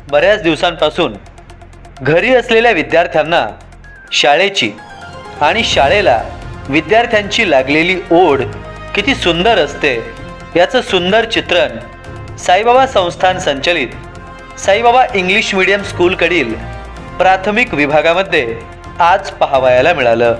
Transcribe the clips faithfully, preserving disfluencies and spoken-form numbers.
बऱ्याच दिवसांपासून घरी असलेल्या विद्यार्थ्यांना शाळेची आणि शाळेला विद्यार्थ्यांची लागलेली ओढ किती सुंदर असते याचं सुंदर चित्रण साईबाबा संस्थान संचलित साईबाबा इंग्लिश मीडियम स्कूलकडील प्राथमिक विभागामध्ये आज पाहावयाला मिळालं।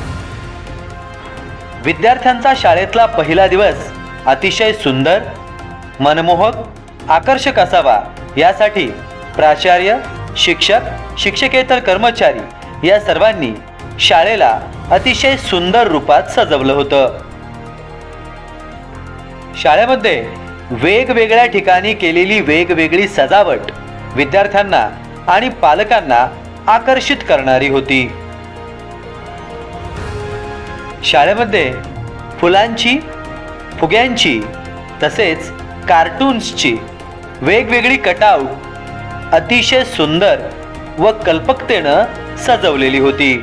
विद्यार्थ्यांचा शाळेतला पहिला दिवस अतिशय सुंदर, मनमोहक, आकर्षक असावा यासाठी प्राचार्य, शिक्षक, शिक्षकेतर कर्मचारी या सर्वांनी शाळेला अतिशय सुंदर रूपात सजवलं होतं। शाळेमध्ये वेगवेगळ्या ठिकाणी केलेली वेगवेगळी सजावट विद्यार्थ्यांना आणि पालकांना आकर्षित करणारी होती। शाळेमध्ये फुलांची, फुग्यांची तसेच कार्टून्सची वेगवेगळी कटआउट अतिशय सुंदर व कल्पकतेनं सजवलेली होती।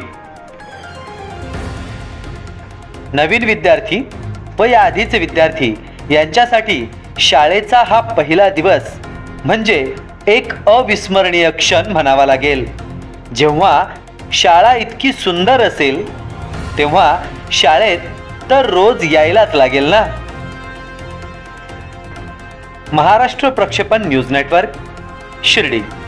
नवीन विद्यार्थी व या आधीचे विद्यार्थी यांच्यासाठी शाळेचा हा पहिला दिवस म्हणजे एक अविस्मरणीय क्षण म्हणावा लागेल। जेव्हा शाळा इतकी सुंदर असेल तेव्हा शाळेत तर रोज यायलाच लागेल ना। महाराष्ट्र प्रक्षेपण न्यूज नेटवर्क, शिर्डी।